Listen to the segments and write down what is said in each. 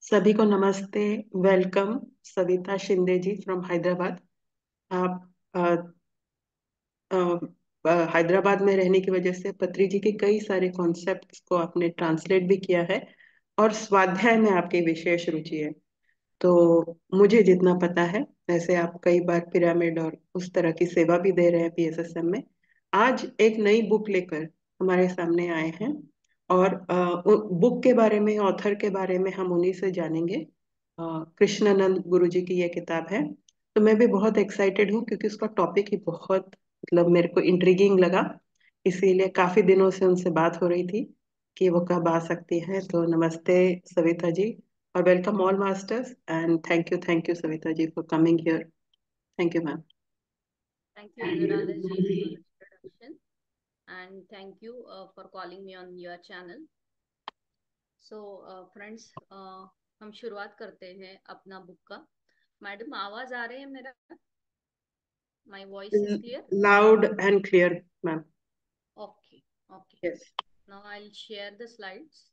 सभी को नमस्ते। वेलकम। सविता शिंदे जी फ्रॉम हैदराबाद। आप अ, हैदराबाद में रहने की वजह से पत्री जी के कई सारे कॉन्सेप्ट्स को आपने ट्रांसलेट भी किया है और स्वाध्याय में आपकी विशेष रुचि है। तो मुझे जितना पता है, वैसे आप कई बार पिरामिड और उस तरह की सेवा भी दे रहे हैं पीएसएसएम में। आज एक नई बुक लेकर हमारे सामने आए हैं और बुक के बारे में, ऑथर के बारे में हम उन्हीं से जानेंगे। कृष्णानंद गुरु जी की ये किताब है। तो मैं भी बहुत एक्साइटेड हूँ क्योंकि उसका टॉपिक ही बहुत, मतलब मेरे को इंट्रिगिंग लगा। इसीलिए काफी दिनों से उनसे बात हो रही थी कि वो कब आ सकती हैं। तो नमस्ते सविता जी, और welcome all masters, and thank you Savita ji for coming here. Thank you ma'am. Thank you, Anuradha ji, for introduction, and thank you for calling me on your channel. So, friends, हम शुरुआत करते हैं अपना बुक का। मैडम, आवाज आ रहे हैं मेरा? My voice is clear? Loud and clear ma'am. Okay, okay. Yes. Now I'll share the slides.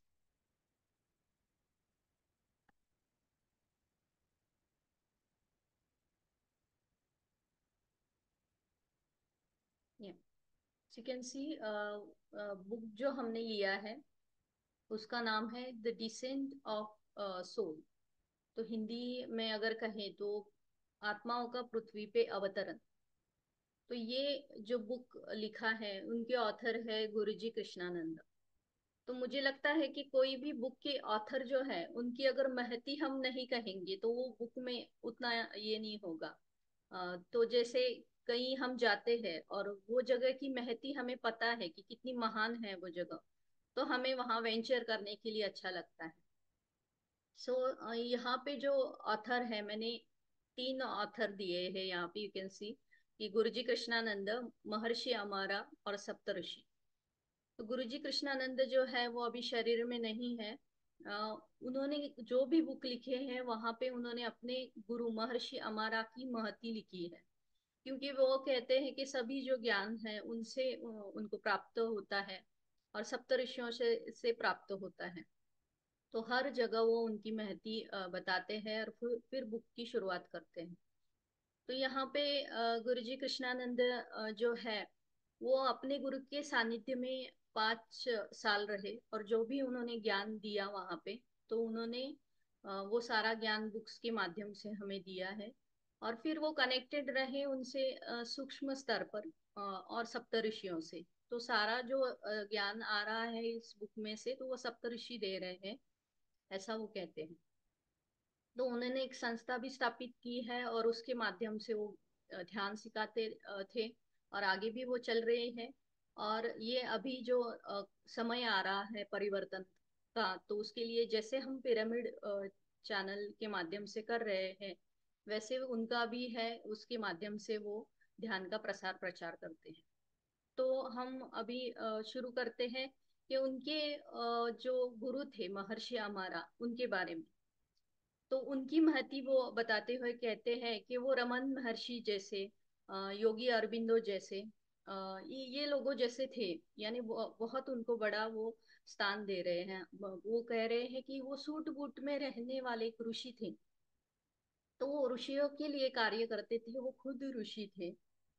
Yeah. So you can see, book जो हमने लिया है उसका नाम है द डिसेंट ऑफ सोल। तो हिंदी में अगर कहें तो आत्माओं का पृथ्वी पे अवतरण। तो ये जो बुक लिखा है उनके ऑथर है गुरुजी कृष्णानंद। तो मुझे लगता है कि कोई भी बुक के ऑथर जो है उनकी अगर महती हम नहीं कहेंगे तो वो बुक में उतना ये नहीं होगा। तो जैसे कहीं हम जाते हैं और वो जगह की महती हमें पता है कि कितनी महान है वो जगह, तो हमें वहां वेंचर करने के लिए अच्छा लगता है। सो यहाँ पे जो ऑथर है, मैंने तीन ऑथर दिए हैं यहाँ पे। यू कैन सी कि गुरुजी कृष्णानंद, महर्षि अमारा और सप्तऋषि। तो गुरुजी कृष्णानंद जो है वो अभी शरीर में नहीं है। उन्होंने जो भी बुक लिखे हैं वहां पे उन्होंने अपने गुरु महर्षि अमारा की महती लिखी है, क्योंकि वो कहते हैं कि सभी जो ज्ञान है उनसे उनको प्राप्त होता है और सप्तऋषियों से प्राप्त होता है। तो हर जगह वो उनकी महती बताते हैं और फिर बुक की शुरुआत करते हैं। तो यहाँ पे गुरुजी कृष्णानंद जो है वो अपने गुरु के सानिध्य में 5 साल रहे और जो भी उन्होंने ज्ञान दिया वहाँ पे, तो उन्होंने वो सारा ज्ञान बुक्स के माध्यम से हमें दिया है। और फिर वो कनेक्टेड रहे उनसे सूक्ष्म स्तर पर और सप्तऋषियों से। तो सारा जो ज्ञान आ रहा है इस बुक में से, तो वो सप्तऋषि दे रहे हैं, ऐसा वो कहते हैं। तो उन्होंने एक संस्था भी स्थापित की है और उसके माध्यम से वो ध्यान सिखाते थे और आगे भी वो चल रहे हैं। और ये अभी जो समय आ रहा है परिवर्तन का, तो उसके लिए जैसे हम पिरामिड चैनल के माध्यम से कर रहे हैं, वैसे उनका भी है, उसके माध्यम से वो ध्यान का प्रसार प्रचार करते हैं। तो हम अभी शुरू करते हैं कि उनके जो गुरु थे महर्षि अमारा, उनके बारे में। तो उनकी महती वो बताते हुए कहते हैं कि वो रमन महर्षि जैसे, योगी अरबिंदो जैसे, ये लोगों जैसे थे। यानी बहुत उनको बड़ा वो स्थान दे रहे हैं। वो कह रहे हैं कि वो सूट बूट में रहने वाले एक ऋषि थे। तो वो ऋषियों के लिए कार्य करते थे, वो खुद ऋषि थे।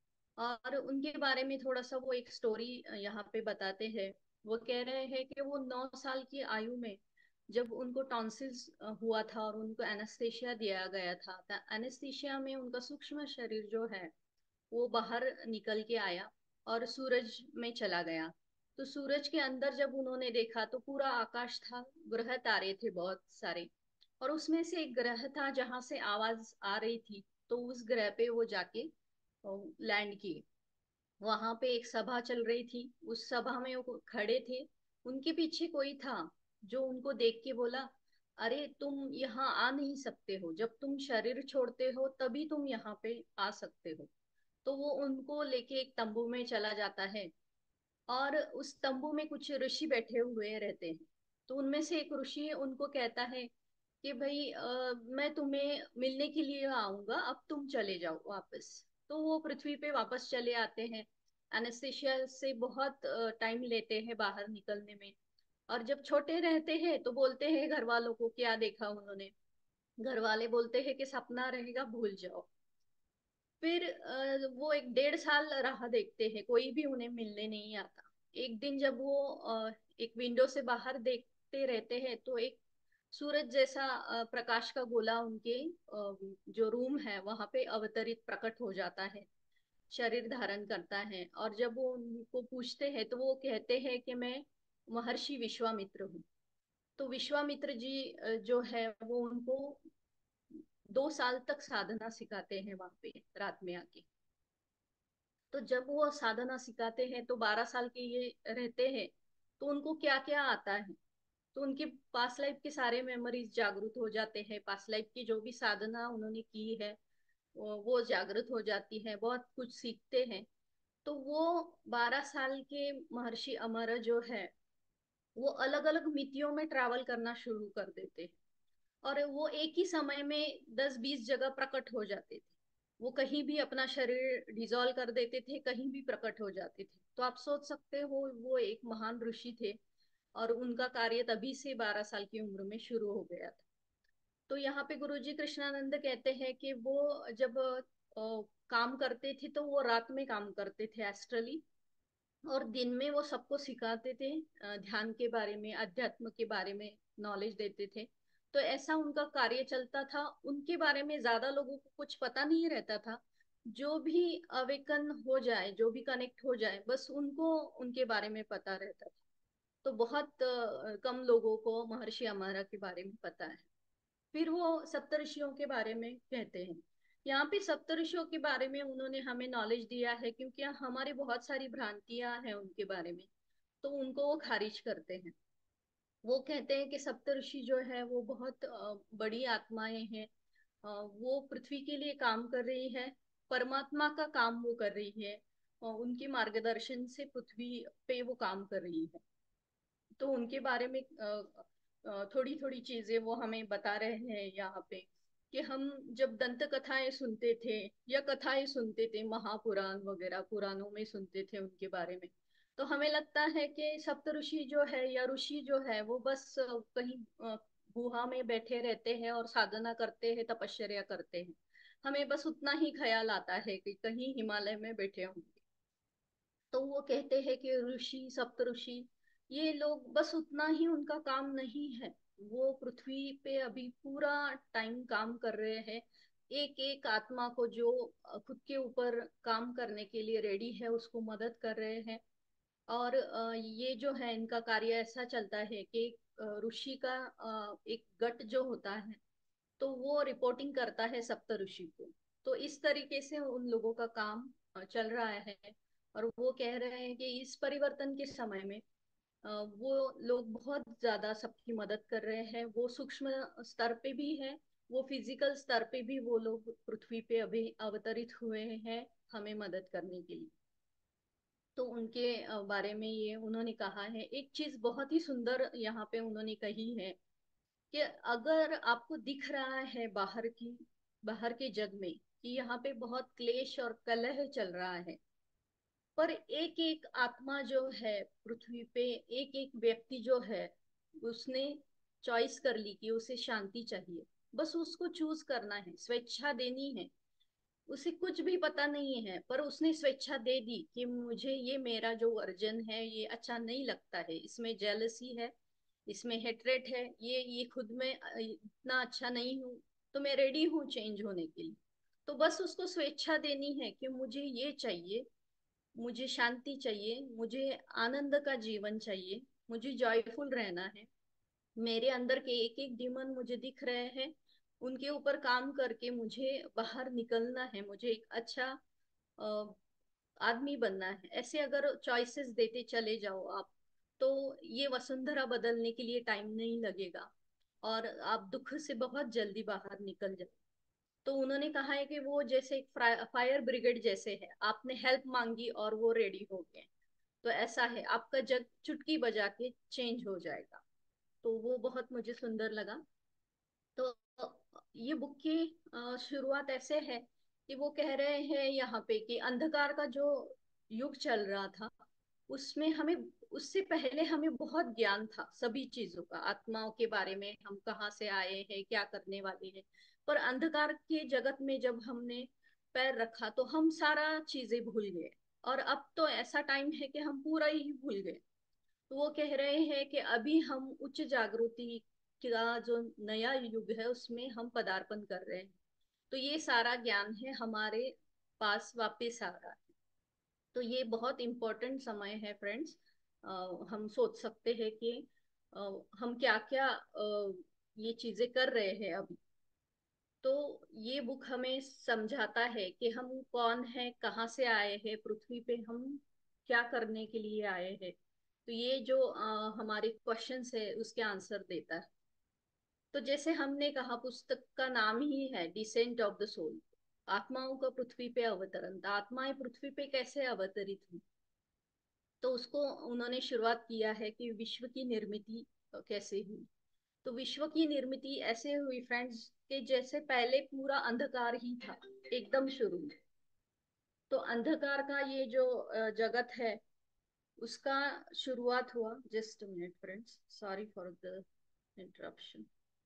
और उनके बारे में थोड़ा सा वो एक स्टोरी यहाँ पे बताते हैं। वो कह रहे हैं कि वो 9 साल की आयु में जब उनको टॉन्सिल्स हुआ था और उनको एनेस्थेशिया दिया गया था, तो एनेस्थेशिया में उनका सूक्ष्म शरीर जो है वो बाहर निकल के आया और सूरज में चला गया। तो सूरज के अंदर जब उन्होंने देखा तो पूरा आकाश था, ग्रह तारे थे बहुत सारे, और उसमें से एक ग्रह था जहां से आवाज आ रही थी। तो उस ग्रह पे वो जाके लैंड किए। वहां पे एक सभा चल रही थी, उस सभा में वो खड़े थे। उनके पीछे कोई था जो उनको देख के बोला, अरे तुम यहाँ आ नहीं सकते हो, जब तुम शरीर छोड़ते हो तभी तुम यहाँ पे आ सकते हो। तो वो उनको लेके एक तंबू में चला जाता है और उस तंबू में कुछ ऋषि बैठे हुए रहते हैं। तो उनमें से एक ऋषि उनको कहता है कि भाई मैं तुम्हें मिलने के लिए आऊंगा, अब तुम चले जाओ वापस। तो वो पृथ्वी पे वापस चले आते हैं। एनेस्थेशिया से बहुत टाइम लेते हैं बाहर निकलने में। और जब छोटे रहते हैं तो बोलते हैं घर वालों को क्या देखा उन्होंने, घर वाले बोलते हैं कि सपना रहेगा भूल जाओ। फिर वो एक 1.5 साल राह देखते हैं, कोई भी उन्हें मिलने नहीं आता। एक दिन जब वो एक विंडो से बाहर देखते रहते हैं तो एक सूरज जैसा प्रकाश का गोला उनके जो रूम है वहां पे अवतरित प्रकट हो जाता है, शरीर धारण करता है। और जब वो उनको पूछते हैं तो वो कहते हैं कि मैं महर्षि विश्वामित्र हूँ। तो विश्वामित्र जी जो है वो उनको 2 साल तक साधना सिखाते हैं वहां पे रात में आके। तो जब वो साधना सिखाते हैं तो 12 साल के ये रहते हैं, तो उनको क्या क्या आता है, तो उनकी पास्ट लाइफ के सारे मेमोरीज जागृत हो जाते हैं, पास्ट लाइफ की जो भी साधना उन्होंने की है वो जागृत हो जाती है, बहुत कुछ सीखते हैं। तो वो 12 साल के महर्षि अमर जो है वो अलग अलग मितियों में ट्रैवल करना शुरू कर देते हैं। और वो एक ही समय में 10-20 जगह प्रकट हो जाते थे। वो कहीं भी अपना शरीर डिजॉल्व कर देते थे, कहीं भी प्रकट हो जाते थे। तो आप सोच सकते हो वो एक महान ऋषि थे, और उनका कार्य तभी से 12 साल की उम्र में शुरू हो गया था। तो यहाँ पे गुरुजी कृष्णानंद कहते हैं कि वो जब काम करते थे तो वो रात में काम करते थे एस्ट्रली, और दिन में वो सबको सिखाते थे, ध्यान के बारे में, अध्यात्म के बारे में नॉलेज देते थे। तो ऐसा उनका कार्य चलता था, उनके बारे में ज्यादा लोगों को कुछ पता नहीं रहता था। जो भी अवेकन हो जाए, जो भी कनेक्ट हो जाए, बस उनको उनके बारे में पता रहता था। तो बहुत कम लोगों को महर्षि अमारा के बारे में पता है। फिर वो सप्तऋषियों के बारे में कहते हैं। यहाँ पे सप्तऋषियों के बारे में उन्होंने हमें नॉलेज दिया है, क्योंकि हमारी बहुत सारी भ्रांतियां हैं उनके बारे में, तो उनको वो खारिज करते हैं। वो कहते हैं कि सप्तऋषि जो है वो बहुत बड़ी आत्माएं हैं, वो पृथ्वी के लिए काम कर रही है, परमात्मा का काम वो कर रही है, उनके मार्गदर्शन से पृथ्वी पे वो काम कर रही है। तो उनके बारे में थोड़ी थोड़ी चीजें वो हमें बता रहे हैं यहाँ पे, कि हम जब दंत कथाएं सुनते थे या कथाएं सुनते थे, महापुराण वगैरह पुराणों में सुनते थे उनके बारे में, तो हमें लगता है कि सप्तऋषि जो है या ऋषि जो है वो बस कहीं गुहा में बैठे रहते हैं और साधना करते हैं, तपश्चर्या करते हैं। हमें बस उतना ही ख्याल आता है कि कहीं हिमालय में बैठे होंगे। तो वो कहते हैं कि ऋषि, सप्तऋषि, ये लोग बस उतना ही उनका काम नहीं है। वो पृथ्वी पे अभी पूरा टाइम काम कर रहे हैं, एक एक आत्मा को जो खुद के ऊपर काम करने के लिए रेडी है उसको मदद कर रहे हैं। और ये जो है इनका कार्य ऐसा चलता है कि ऋषि का एक गट जो होता है तो वो रिपोर्टिंग करता है सप्त ऋषि को। तो इस तरीके से उन लोगों का काम चल रहा है। और वो कह रहे हैं कि इस परिवर्तन के समय में वो लोग बहुत ज्यादा सबकी मदद कर रहे हैं, वो सूक्ष्म स्तर पे भी है, वो फिजिकल स्तर पे भी वो लोग पृथ्वी पे अभी अवतरित हुए हैं हमें मदद करने के लिए। तो उनके बारे में ये उन्होंने कहा है। एक चीज बहुत ही सुंदर यहाँ पे उन्होंने कही है कि अगर आपको दिख रहा है बाहर के जग में कि यहाँ पे बहुत क्लेश और कलह चल रहा है, पर एक एक आत्मा जो है पृथ्वी पे, एक एक व्यक्ति जो है उसने चॉइस कर ली कि उसे शांति चाहिए। बस उसको चूज करना है, स्वेच्छा देनी है। उसे कुछ भी पता नहीं है पर उसने स्वेच्छा दे दी कि मुझे ये मेरा जो वर्जन है ये अच्छा नहीं लगता है, इसमें जेलसी है, इसमें हेट्रेट है, ये खुद में इतना अच्छा नहीं हूँ, तो मैं रेडी हूँ चेंज होने के लिए। तो बस उसको स्वेच्छा देनी है कि मुझे ये चाहिए, मुझे शांति चाहिए, मुझे आनंद का जीवन चाहिए, मुझे जॉयफुल रहना है। मेरे अंदर के एक एक डीमन मुझे दिख रहे हैं, उनके ऊपर काम करके मुझे बाहर निकलना है, मुझे एक अच्छा अ, आदमी बनना है। ऐसे अगर चॉइसेस देते चले जाओ आप, तो ये वसुंधरा बदलने के लिए टाइम नहीं लगेगा, और आप दुख से बहुत जल्दी बाहर निकल जाओ। तो उन्होंने कहा है कि वो जैसे एक फायर ब्रिगेड जैसे है, आपने हेल्प मांगी और वो रेडी हो गए। तो ऐसा है, आपका जग चुटकी बजा के चेंज हो जाएगा। तो वो बहुत मुझे सुंदर लगा। तो ये बुक की शुरुआत ऐसे है कि वो कह रहे हैं यहाँ पे कि अंधकार का जो युग चल रहा था उसमें हमें, उससे पहले हमें बहुत ज्ञान था सभी चीजों का, आत्माओं के बारे में, हम कहाँ से आए हैं, क्या करने वाले हैं। पर अंधकार के जगत में जब हमने पैर रखा तो हम सारा चीजें भूल गए। और अब तो ऐसा टाइम है कि हम पूरा ही भूल गए। तो वो कह रहे हैं कि अभी हम उच्च जागृति का जो नया युग है उसमें हम पदार्पण कर रहे हैं। तो ये सारा ज्ञान है हमारे पास वापस आ रहा है। तो ये बहुत इम्पोर्टेंट समय है फ्रेंड्स। हम सोच सकते हैं कि अ, हम क्या क्या ये चीजें कर रहे हैं अभी। तो ये बुक हमें समझाता है कि हम कौन है, कहाँ से आए हैं, पृथ्वी पे हम क्या करने के लिए आए हैं। तो ये जो हमारे क्वेश्चंस है उसके आंसर देता है। तो जैसे हमने कहा, पुस्तक का नाम ही है डिसेंट ऑफ द सोल, आत्माओं का पृथ्वी पे अवतरण। तो आत्माएं पृथ्वी पे कैसे अवतरित हुई, तो उसको उन्होंने शुरुआत किया है कि विश्व की निर्मिति कैसे हुई। तो विश्व की निर्मिति ऐसे हुई फ्रेंड्स कि जैसे पहले पूरा अंधकार ही था एकदम शुरू में। तो अंधकार का ये जो जगत है उसका शुरुआत हुआ। Just minute friends, sorry for the interruption.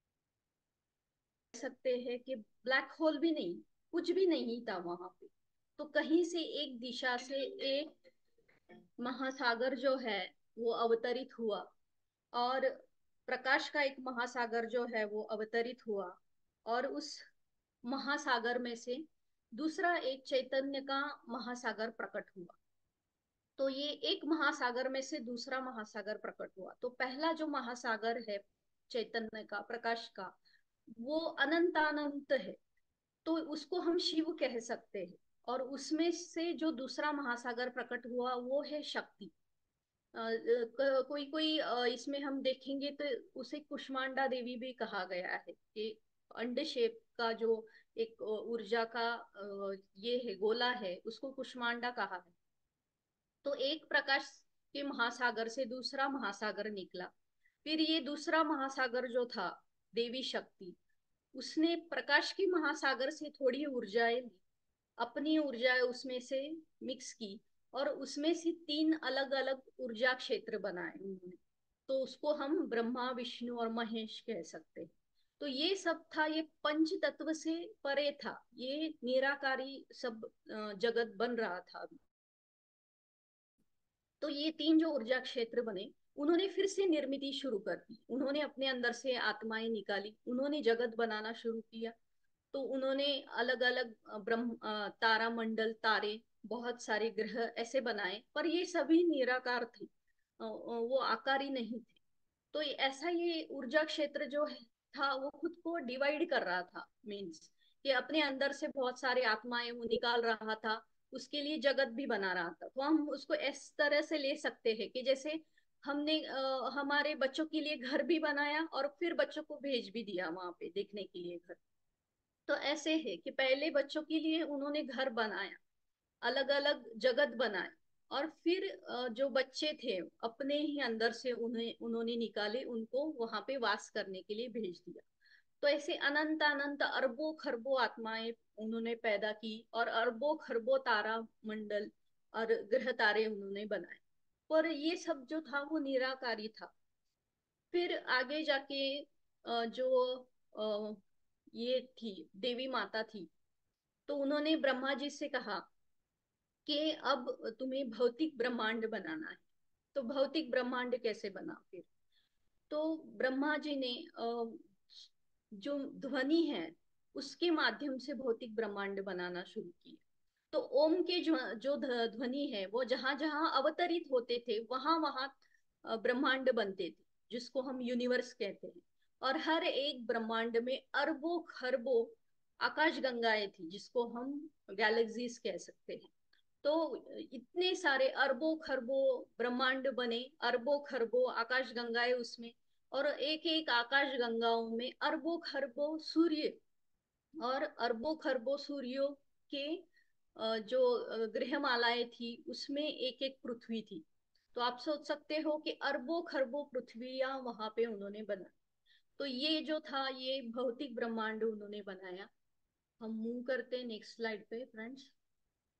सकते हैं कि ब्लैक होल भी नहीं, कुछ भी नहीं था वहां पे। तो कहीं से एक दिशा से एक महासागर जो है वो अवतरित हुआ, और प्रकाश का एक महासागर जो है वो अवतरित हुआ। और उस महासागर में से दूसरा एक चैतन्य का महासागर प्रकट हुआ। तो ये एक महासागर में से दूसरा महासागर प्रकट हुआ। तो पहला जो महासागर है चैतन्य का, प्रकाश का, वो अनंतानंत है। तो उसको हम शिव कह सकते हैं। और उसमें से जो दूसरा महासागर प्रकट हुआ वो है शक्ति। कोई कोई इसमें हम देखेंगे तो उसे कुष्मांडा देवी भी कहा गया है कि अंड शेप का जो एक ऊर्जा का ये है, गोला है, उसको कुष्मांडा कहा है। तो एक प्रकाश के महासागर से दूसरा महासागर निकला। फिर ये दूसरा महासागर जो था, देवी शक्ति, उसने प्रकाश के महासागर से थोड़ी ऊर्जाएं ली, अपनी ऊर्जा उसमें से मिक्स की, और उसमें से तीन अलग अलग ऊर्जा क्षेत्र बनाए उन्होंने। तो उसको हम ब्रह्मा, विष्णु और महेश कह सकते हैं। तो ये सब था, ये पंच तत्व से परे था, ये निराकारी सब जगत बन रहा था अभी। तो ये तीन जो ऊर्जा क्षेत्र बने, उन्होंने फिर से निर्मिति शुरू कर दी। उन्होंने अपने अंदर से आत्माएं निकाली, उन्होंने जगत बनाना शुरू किया। तो उन्होंने अलग अलग ब्रह्म तारा मंडल, तारे, बहुत सारे ग्रह ऐसे बनाए, पर ये सभी निराकार थे, वो आकारी नहीं थे। तो ऐसा ये ऊर्जा क्षेत्र जो था वो खुद को डिवाइड कर रहा था, मीन्स कि अपने अंदर से बहुत सारे आत्माएं वो निकाल रहा था, उसके लिए जगत भी बना रहा था। तो हम उसको इस तरह से ले सकते हैं कि जैसे हमने हमारे बच्चों के लिए घर भी बनाया और फिर बच्चों को भेज भी दिया वहां पे देखने के लिए घर। तो ऐसे है कि पहले बच्चों के लिए उन्होंने घर बनाया, अलग अलग जगत बनाए, और फिर जो बच्चे थे अपने ही अंदर से उन्हें उन्होंने निकाले, उनको वहां पे वास करने के लिए भेज दिया। तो ऐसे अनंत अनंत अरबों खरबों आत्माएं उन्होंने पैदा की, और अरबों खरबों तारा मंडल और ग्रह तारे उन्होंने बनाए। पर ये सब जो था वो निराकारी था। फिर आगे जाके जो अ, ये थी देवी माता थी, तो उन्होंने ब्रह्मा जी से कहा कि अब तुम्हें भौतिक ब्रह्मांड बनाना है। तो भौतिक ब्रह्मांड कैसे बना फिर। तो ब्रह्मा जी ने जो ध्वनि है उसके माध्यम से भौतिक ब्रह्मांड बनाना शुरू किया। तो ओम के जो ध्वनि है वो जहां जहां अवतरित होते थे वहां वहां ब्रह्मांड बनते थे, जिसको हम यूनिवर्स कहते हैं। और हर एक ब्रह्मांड में अरबों खरबों आकाश गंगाएं थी, जिसको हम गैलेक्सीज कह सकते हैं। तो इतने सारे अरबों खरबों ब्रह्मांड बने, अरबों खरबों आकाश गंगाएं उसमें। और एक एक आकाश गंगाओं में अरबों खरबों सूर्य, और अरबों खरबों सूर्यों के जो ग्रहमालाएं थी उसमें एक एक पृथ्वी थी। तो आप सोच सकते हो कि अरबों खरबों पृथ्वियां वहां पे उन्होंने बना। तो ये जो था ये भौतिक ब्रह्मांड उन्होंने बनाया। हम मूव करते हैं नेक्स्ट स्लाइड पे फ्रेंड्स।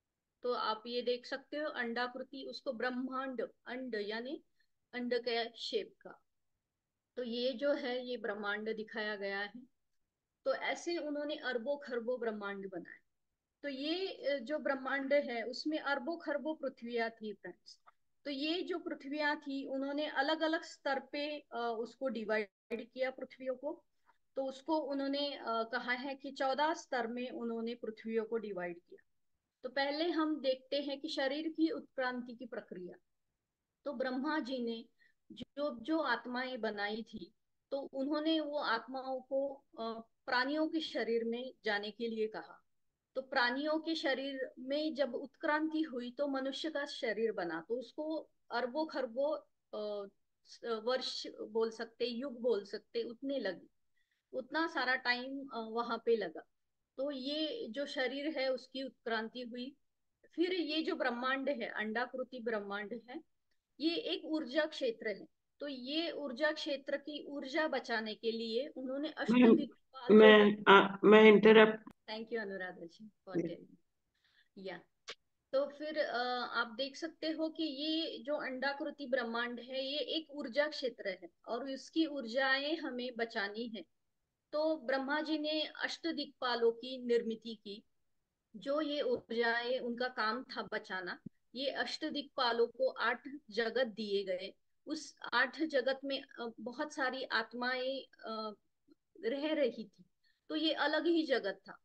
तो आप ये देख सकते हो अंडाकृति, उसको ब्रह्मांड, अंड यानी अंड के शेप का। तो ये जो है ये ब्रह्मांड दिखाया गया है। तो ऐसे उन्होंने अरबों खरबों ब्रह्मांड बनाए। तो ये जो ब्रह्मांड है उसमें अरबों खरबों पृथ्वियां थी फ्रेंड्स। तो ये जो पृथ्वियां थी उन्होंने अलग अलग स्तर पे उसको डिवाइड किया पृथ्वियों को। तो उसको उन्होंने कहा है कि 14 स्तर में उन्होंने पृथ्वियों को डिवाइड किया। तो पहले हम देखते हैं कि शरीर की उत्क्रांति की प्रक्रिया। तो ब्रह्मा जी ने जो जो आत्माएं बनाई थी, तो उन्होंने वो आत्माओं को प्राणियों के शरीर में जाने के लिए कहा। तो प्राणियों के शरीर में जब उत्क्रांति हुई तो मनुष्य का शरीर बना। तो उसको अरबों खरबों वर्ष बोल सकते, युग बोल सकते, उतने लगे, उतना सारा टाइम वहां पे लगा। तो ये जो शरीर है उसकी उत्क्रांति हुई। फिर ये जो ब्रह्मांड है, अंडाकृति ब्रह्मांड है, ये एक ऊर्जा क्षेत्र है। तो ये ऊर्जा क्षेत्र की ऊर्जा बचाने के लिए उन्होंने मैं अष्टदिक्पाल जो है। मैं interrupt. Thank you Anuradha ji for telling. या तो फिर आप देख सकते हो कि ये जो अंडाकृति ब्रह्मांड है ये एक ऊर्जा क्षेत्र है और इसकी ऊर्जाएं हमें बचानी है। तो ब्रह्मा जी ने अष्टदिक्पालों की निर्मित की। जो ये ऊर्जाएं उनका काम था बचाना। ये अष्टदिक्पालों को 8 जगत दिए गए। उस 8 जगत में बहुत सारी आत्माएं रह रही थी। तो ये अलग ही जगत था।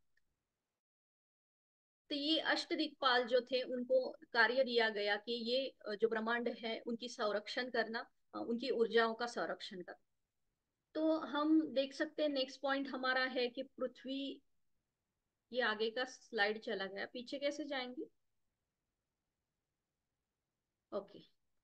तो ये अष्टदिक्पाल जो थे उनको कार्य दिया गया कि ये जो ब्रह्मांड है उनकी संरक्षण करना, उनकी ऊर्जाओं का संरक्षण करना। तो हम देख सकते हैं नेक्स्ट पॉइंट हमारा है कि पृथ्वी। ये आगे का स्लाइड चला गया, पीछे कैसे जाएंगे? ओके।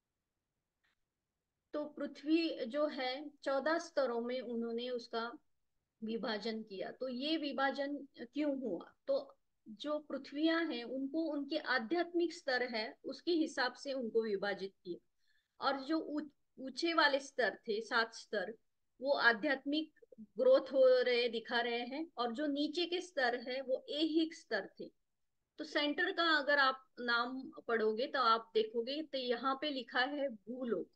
तो पृथ्वी जो है 14 स्तरों में उन्होंने उसका विभाजन किया। तो ये विभाजन क्यों हुआ? तो जो पृथ्वियां हैं उनको उनके आध्यात्मिक स्तर है उसके हिसाब से उनको विभाजित किया। और जो ऊंचे वाले स्तर थे, 7 स्तर, वो आध्यात्मिक ग्रोथ हो रहे दिखा रहे हैं। और जो नीचे के स्तर है वो ऐहिक स्तर थे। तो सेंटर का अगर आप नाम पढ़ोगे तो आप देखोगे तो यहाँ पे लिखा है भूलोक।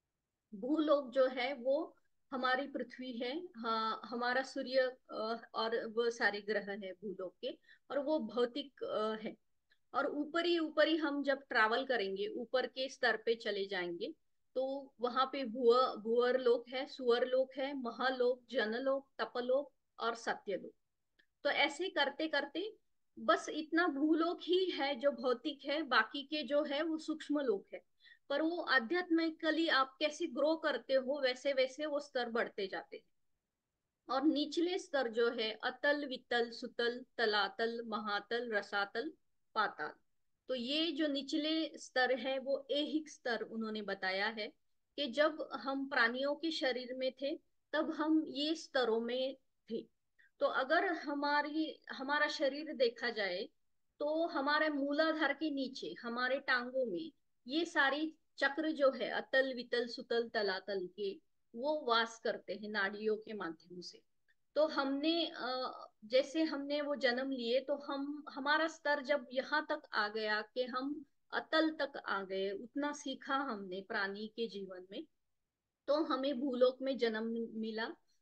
भूलोक जो है वो हमारी पृथ्वी है। हाँ, हमारा सूर्य और वो सारे ग्रह है भूलोक के। और वो भौतिक है। और ऊपर ही हम जब ट्रैवल करेंगे, ऊपर के स्तर पे चले जाएंगे, तो वहां पे भूअर लोक है, सुअर लोक है, महालोक, जनलोक, तपलोक और सत्यलोक। तो ऐसे करते करते बस इतना भूलोक ही है जो भौतिक है, बाकी के जो है वो सूक्ष्म लोक है। पर वो आध्यात्मिकली आप कैसे ग्रो करते हो वैसे वैसे वो स्तर बढ़ते जाते हैं। और निचले स्तर जो है अतल, वितल, सुतल, तलातल, महातल, रसातल, पाताल। तो ये जो निचले स्तर है वो ऐहिक स्तर उन्होंने बताया है कि जब हम प्राणियों के शरीर में थे तब हम ये स्तरों में थे। तो अगर हमारा शरीर देखा जाए तो हमारे मूलाधार के नीचे हमारे टांगों में ये सारी चक्र जो है अतल, वितल, सुतल, तलातल के, वो वास करते हैं नाड़ियों के माध्यम से। तो हमने जैसे हमने वो जन्म लिए तो हम हमारा स्तर जब यहाँ तक आ गया कि हम अतल तक आ गए, उतना सीखा हमने प्राणी के जीवन में, तो हमें भूलोक में जन्म मिला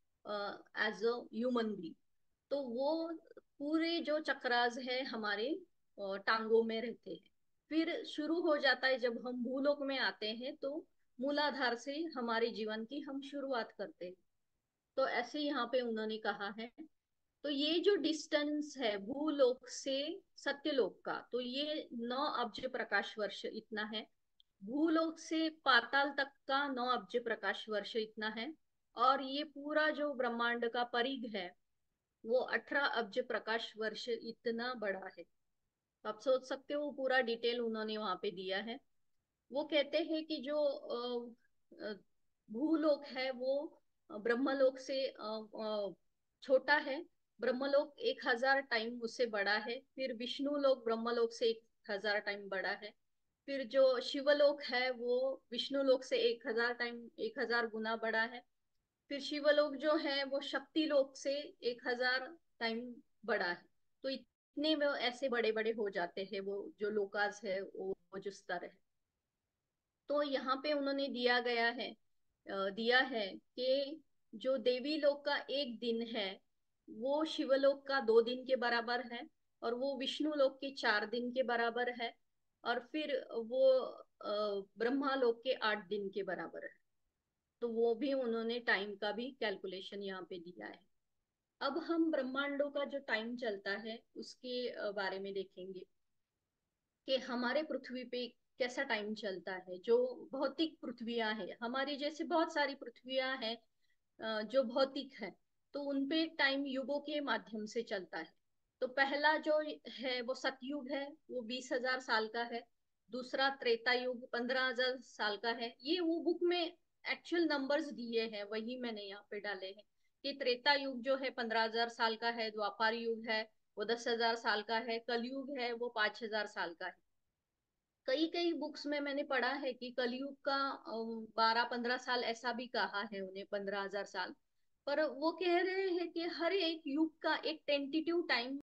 एज अ ह्यूमन बीइंग। तो वो पूरे जो चक्रास है हमारे टांगों में रहते हैं। फिर शुरू हो जाता है जब हम भूलोक में आते हैं तो मूलाधार से हमारे जीवन की हम शुरुआत करते हैं। तो ऐसे यहाँ पे उन्होंने कहा है। तो ये जो डिस्टेंस है भूलोक से सत्यलोक का, तो ये 9 अब्ज प्रकाश वर्ष इतना है। भूलोक से पाताल तक का 9 अब्ज प्रकाश वर्ष इतना है। और ये पूरा जो ब्रह्मांड का परिघ है वो 18 अब्ज प्रकाश वर्ष इतना बड़ा है। तो आप सोच सकते हो पूरा डिटेल उन्होंने वहां पे दिया है। वो कहते हैं कि जो भूलोक है वो ब्रह्मलोक से छोटा है। ब्रह्मलोक 1000 टाइम उससे बड़ा है। फिर विष्णु लोक ब्रह्मलोक से 1000 टाइम बड़ा है। फिर जो शिवलोक है वो विष्णु लोक से 1000 टाइम, 1000 गुना बड़ा है। फिर शिवलोक जो है वो शक्ति लोक से 1000 टाइम बड़ा है। तो इतने वो ऐसे बड़े बड़े हो जाते हैं, वो जो लोकास है, वो जो स्तर है। तो यहाँ पे उन्होंने दिया है कि जो देवी लोक का एक दिन है वो शिवलोक का 2 दिन के बराबर है, और वो विष्णु लोक के 4 दिन के बराबर है, और फिर वो ब्रह्मा लोक के 8 दिन के बराबर है। तो वो भी उन्होंने टाइम का भी कैलकुलेशन यहाँ पे दिया है। अब हम ब्रह्मांडों का जो टाइम चलता है उसके बारे में देखेंगे कि हमारे पृथ्वी पे कैसा टाइम चलता है। जो भौतिक पृथ्वियां हैं, हमारी जैसे बहुत सारी पृथ्वियां हैं जो भौतिक है, तो उनपे टाइम युगों के माध्यम से चलता है। तो पहला जो है वो सतयुग है, वो 20,000 साल का है। दूसरा त्रेता युग 15,000 साल का है। ये वो बुक में एक्चुअल नंबर्स दिए हैं, वही मैंने यहाँ पे डाले हैं कि त्रेता युग जो है 15,000 साल का है, द्वापर युग है वो 10,000 साल का है, कलयुग है वो 5,000 साल का है। कई कई बुक्स में मैंने पढ़ा है कि कलयुग का 12-15 साल ऐसा भी कहा है उन्हें, 15,000 साल। पर वो कह रहे हैं कि हर एक युग का एक टेंटेटिव टाइम